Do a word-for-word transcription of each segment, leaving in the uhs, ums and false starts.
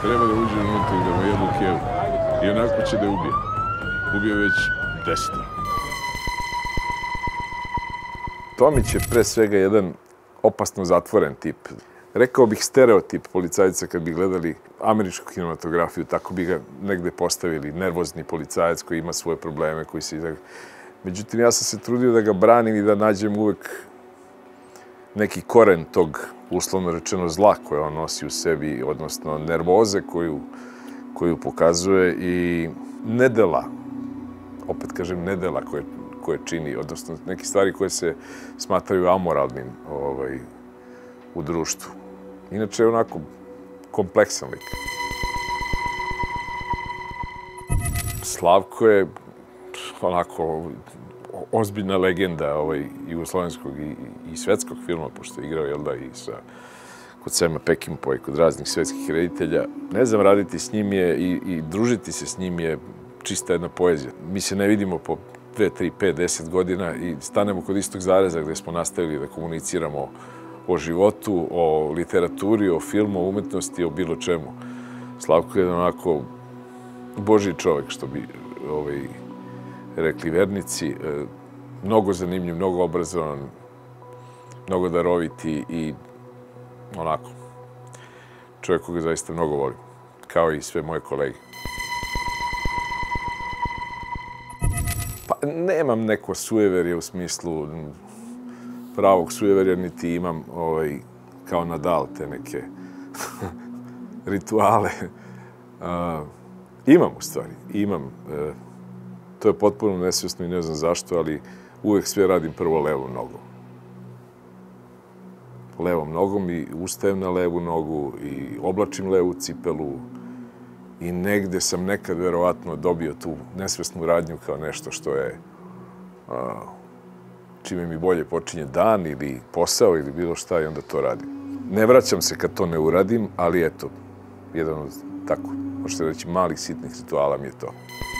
Treba da uđe unutra i da mu jedu kevu. I onako će da je ubije. Ubije već desetoro. Tomić je pre svega jedan opasno zatvoren tip. Rekao bih stereotip policajca kad bi gledali američku kinematografiju, tako bi ga negde postavili, nervozni policajac koji ima svoje probleme, koji se... Međutim, ja sam se trudio da ga branim i da nađem uvek neki koren tog, uslovno rečeno, zla koje on nosi u sebi, odnosno nervoze koju, koju pokazuje i nedela, opet kažem nedela koje, koje čini, odnosno neke stvari koje se smatraju amoralnim ovaj, u društvu. Inače je onako kompleksan lik. Slavko je onako ozbiljna legenda ovaj, jugoslovenskog i, i svetskog filma, pošto je igrao, jel da, i sa, kod Sema Peckinpah i kod raznih svetskih reditelja. Ne znam, raditi s njim je i, i družiti se s njim je čista jedna poezija. Mi se ne vidimo po dve, tri, pet, deset godina i stanemo kod istog zareza gde smo nastavili da komuniciramo o životu, o literaturi, o filmu, o umetnosti, o bilo čemu. Slavko je onako božji čovek, što bi ovaj, rekli vernici. Mnogo zanimljiv, mnogo obrazovan, mnogo daroviti i onako čovjek koga zaista mnogo volim, kao i sve moje kolege. Pa nemam neko sujeverje u smislu pravog sujeverja, niti imam ovaj, kao Nadal te neke rituale. Uh, imam u stvari, imam. Uh, to je potpuno nesvjesno i ne znam zašto, ali uvek sve radim prvo levom nogom. Levom nogom i ustajem na levu nogu i oblačim levu cipelu i negde sam nekad verovatno dobio tu nesvesnu radnju kao nešto što je uh, čime mi bolje počinje dan ili posao ili bilo šta i onda to radim. Ne vraćam se kad to ne uradim, ali eto, jedan od tako, možete reći, malih sitnih rituala mi je to.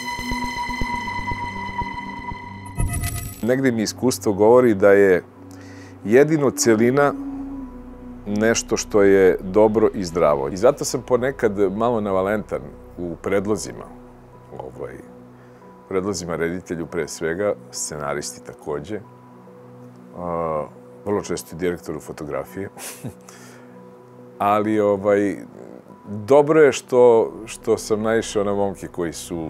Negde mi iskustvo govori da je jedino celina nešto što je dobro i zdravo. I zato sam ponekad malo navalentan u predlozima. Ovaj, predlozima reditelju pre svega, scenaristi takođe. Uh, vrlo često i direktoru fotografije. Ali ovaj, dobro je što, što sam naišao na momke koji su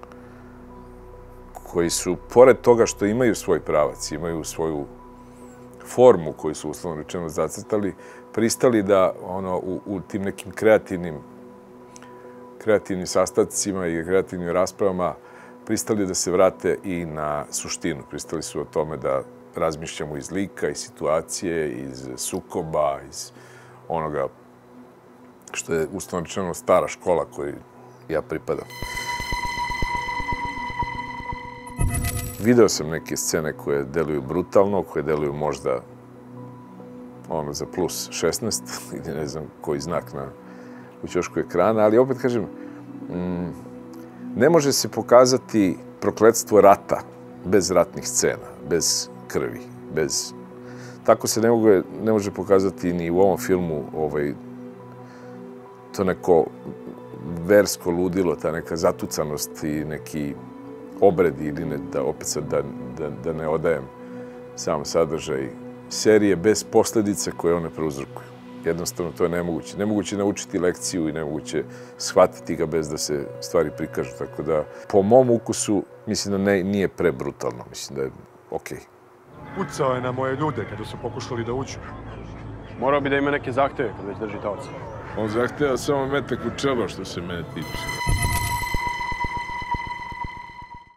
koji su, pored toga što imaju svoj pravac, imaju svoju formu koju su uslovno rečeno zacrtali, pristali da ono, u, u tim nekim kreativnim, kreativnim sastavcima i kreativnim raspravama pristali da se vrate i na suštinu. Pristali su o tome da razmišljamo iz lika, iz situacije, iz sukoba, iz onoga što je uslovno rečeno stara škola kojoj ja pripadam. Video sam neke scene koje deluju brutalno, koje deluju možda ono za plus šesnaest, ili ne znam koji znak na u ćošku ekrana, ali opet kažem, mm, ne može se pokazati prokletstvo rata bez ratnih scena, bez krvi, bez... Tako se ne, mogu, ne može pokazati ni u ovom filmu ovaj, to neko versko ludilo, ta neka zatucanost i neki obredi ili ne, da opet sad da, da, da ne odajem sam sadržaj serije bez posledica koje one prouzrokuju. Jednostavno to je nemoguće. Nemoguće naučiti lekciju i nemoguće shvatiti ga bez da se stvari prikažu. Tako da, po mom ukusu, mislim da ne, nije prebrutalno. Mislim da je okej. Pucao je na moje ljude kada su pokušali da uđu. Morao bi da ima neke zahteve kad već drži taoca. On zahteva samo metak u čelo što se mene tiče.